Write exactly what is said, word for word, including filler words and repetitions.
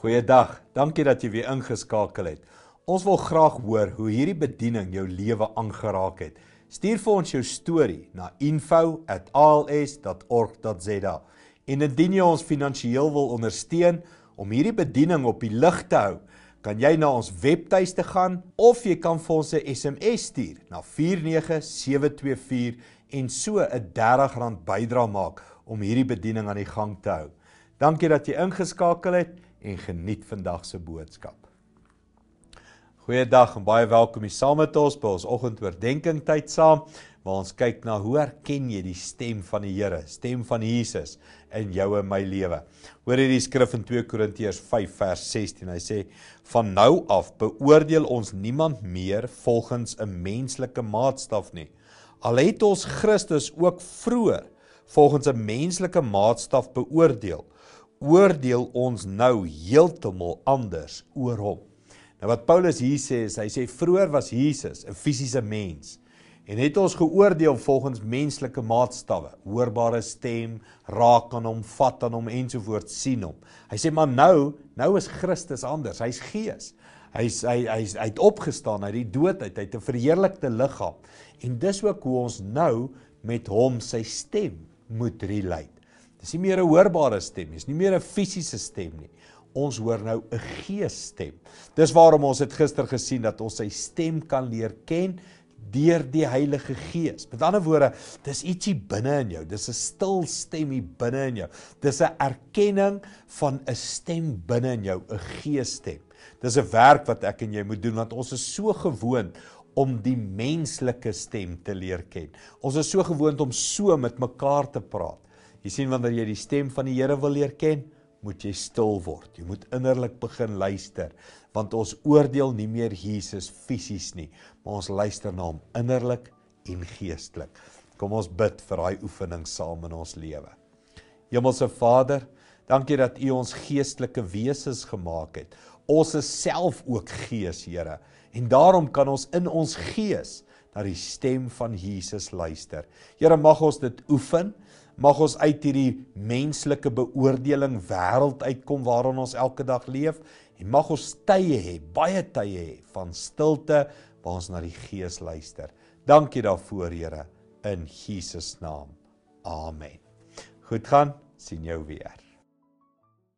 Goeiedag, dankie dat jy weer ingeskakel het. Ons wil graag hoor hoe hierdie bediening jou lewe aangeraak het. Stuur vir ons jou storie na info at a l s dot org dot z a. En indien jy ons finansiëel wil ondersteun om hierdie bediening op die lig te hou, kan jy na ons webtuiste gaan of jy kan vir ons 'n S M S stuur na vier nege sewe twee vier en so 'n dertig rand bydra maak om hierdie bediening aan die gang te hou. Dankie dat jy ingeskakel het en geniet vandag se boodskap. Goeiedag en baie welkom hier saam met ons by ons oggendoordenkings tyd saam, waar ons kyk na hoe herken jy die stem van die Here, stem van Jesus in jou en my lewe. Hoor hierdie skrif in twee Korintiërs vyf vers sestien, hy sê, van nou af beoordeel ons niemand meer volgens 'n menslike maatstaf nie. Al het ons Christus ook vroeër volgens 'n menslike maatstaf beoordeel, oordeel ons nou heeltemal anders oor hom. Nou wat Paulus hier sê, is, hy sê vroeër was Jesus 'n fisiese mens en het ons geoordeel volgens menslike maatstawwe, hoorbare stem, raak aan hom, vat aan hom ensovoorts, sien hom. Hy sê maar nou, nou is Christus anders, hy's gees. Hy's hy hy's hy het opgestaan uit die dood uit, hy het 'n verheerlikte liggaam. En dis ook hoe ons nou met hom sy stem moet relate. Dis nie meer 'n hoorbare stem, dis nie meer 'n fisiese stem nie. Ons hoor nou 'n geesstem. Dis waarom ons het gister gesien dat ons sy stem kan leer ken deur die Heilige Gees. Met ander woorde, dis ietsie binne in jou. Dis 'n stil stem hier binne in jou. Dis 'n erkenning van 'n stem binne in jou, 'n geesstem. Dis 'n werk wat ek en jy moet doen, want ons is so gewoond om die menslike stem te leer ken. Ons is so gewoond om so met mekaar te praat. Jy sien, wanneer jy die stem van die Here wil leer ken, moet jy stil word. Jy moet innerlik begin luister, want ons oordeel nie meer Jesus fisies nie, maar ons luister na hom innerlik en geestelik. Kom ons bid vir daai oefening saam in ons lewe. Hemelse Vader, dankie dat U ons geestelike wesens gemaak het. Ons is self ook gees, Here, en daarom kan ons in ons gees na die stem van Jesus luister. Here, mag ons dit oefen, mag ons uit hierdie menslike beoordeling wêreld uitkom waarin ons elke dag leef, en mag ons tye hê, baie tye hê, van stilte, waar ons na die Gees luister. Dankie daarvoor, Here, in Jesus naam. Amen. Goed gaan, sien jou weer.